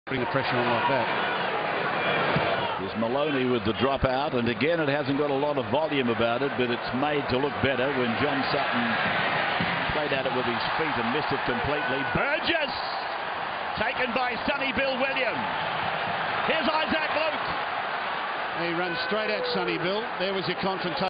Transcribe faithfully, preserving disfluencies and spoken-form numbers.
Putting the pressure on like that. Here's Maloney with the dropout, and again it hasn't got a lot of volume about it, but it's made to look better when John Sutton played at it with his feet and missed it completely. Burgess taken by Sonny Bill Williams. Here's Isaac Luke. He runs straight at Sonny Bill. There was your confrontation.